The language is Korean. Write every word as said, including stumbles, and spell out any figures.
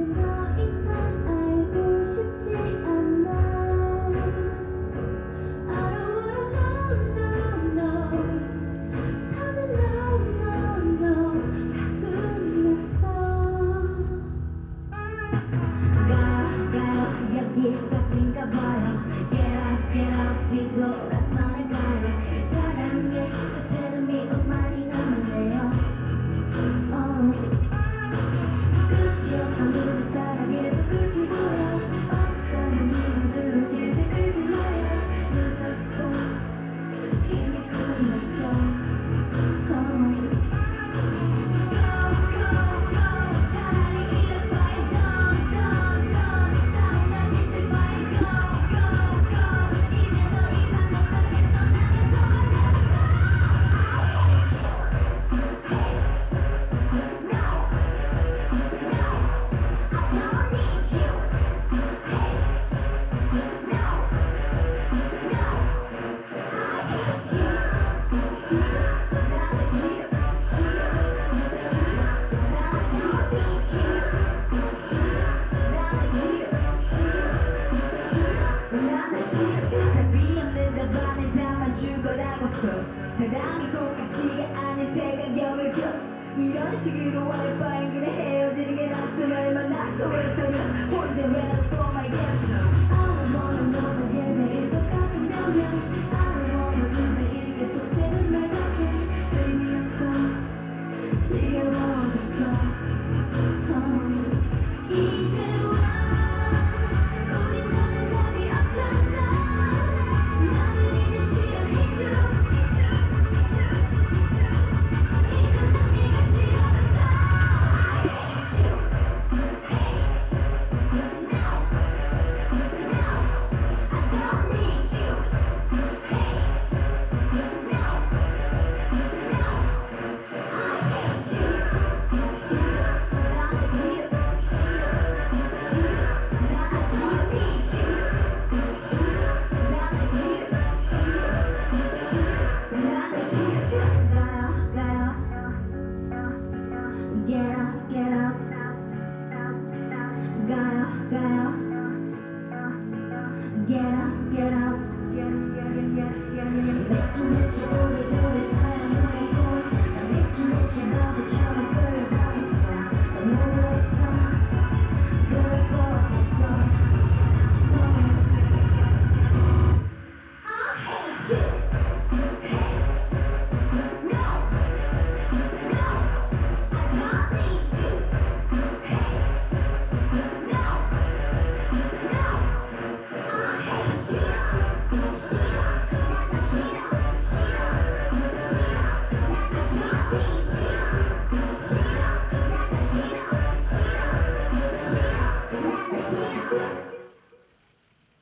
이제 더 이상 알고 싶지 않아. I don't wanna know, no, no. 더는 no, no, no. 다 끝났어. 가요, 가요, 여기까지인가 봐요. Get up, get up, 뒤돌아서는 가요. 이 사랑의 끝에는 미움만이 남았네요. oh. 끝이 없던 우리 사랑에도 끝이 보여. 어색한 이유들로 질질 끌지 마요. 늦었어, 이미 끝났어. oh. 사랑이 꼭 같지가 않은 생각력을 겨. 이런 식으로 와이파이 그래 헤어지는 게 낯선 얼마나 소외했더니 혼자 외롭고 말겠어. I don't wanna know 너의 매일 똑같은 변명. I don't wanna know 매일 계속되는 말 같은 의미 없어, 지겨워졌어. oh. 이제와 우린 더는 답이 없잖아. 나는 이제 싫어해줘. Get up, get up. 가요, 가요.